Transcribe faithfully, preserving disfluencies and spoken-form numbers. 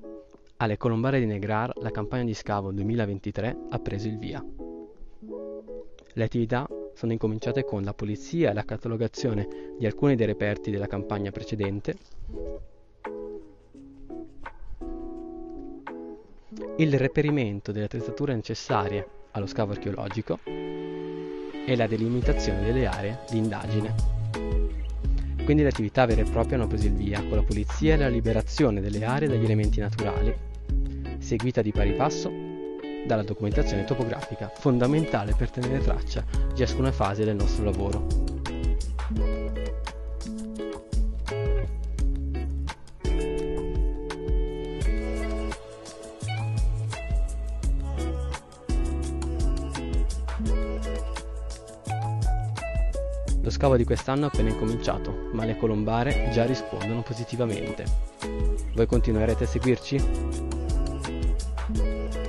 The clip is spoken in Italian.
Alle colombare di Negrar la campagna di scavo duemilaventitré ha preso il via. Le attività sono incominciate con la pulizia e la catalogazione di alcuni dei reperti della campagna precedente, il reperimento delle attrezzature necessarie allo scavo archeologico e la delimitazione delle aree di indagine. Quindi le attività vere e proprie hanno preso il via con la pulizia e la liberazione delle aree dagli elementi naturali, seguita di pari passo dalla documentazione topografica, fondamentale per tenere traccia di ciascuna fase del nostro lavoro. Lo scavo di quest'anno è appena incominciato, ma le colombare già rispondono positivamente. Voi continuerete a seguirci?